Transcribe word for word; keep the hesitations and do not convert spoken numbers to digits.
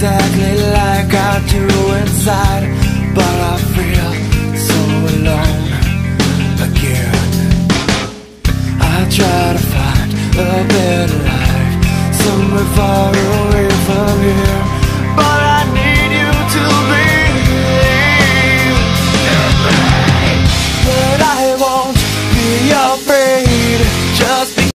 exactly like I do inside, but I feel so alone again. I try to find a better